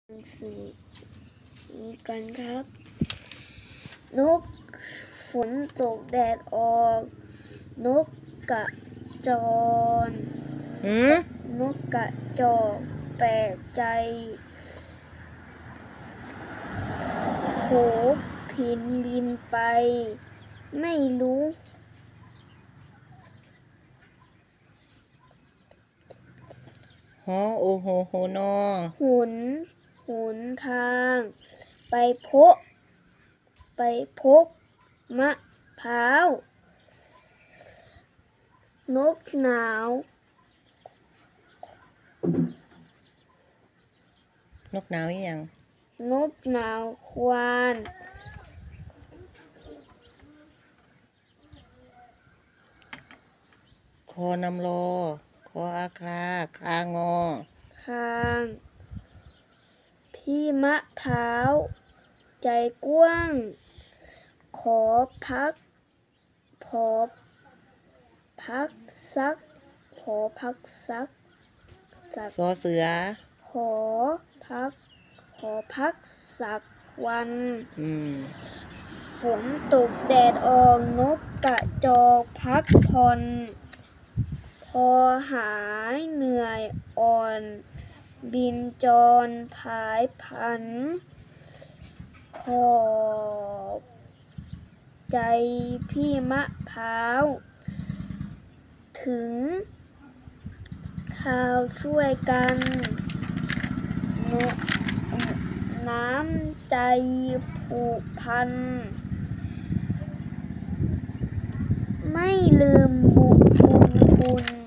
หนังสือนี้กันครับนกฝนตกแดดออกนกกระจรนกกระจอกแปลกใจโผผินบินไปไม่รู้ฮอโอโหโหนอหนทางไปพบมะพร้าวนกหนาวนกหนาวอีหยังนกหนาวควานคอนำรอคออาคาคางอคางพี่มะพร้าวใจกว้างขอพักสักซอเสือขอพักสักวันฝนตกแดดออกนกกระจอกพักผ่อนพอหายเหนื่อยอ่อนบินจรผายผันขอบใจพี่มะพร้าวถึงข่าวช่วยกันน้ำใจผูกพันไม่ลืมบุญคุณ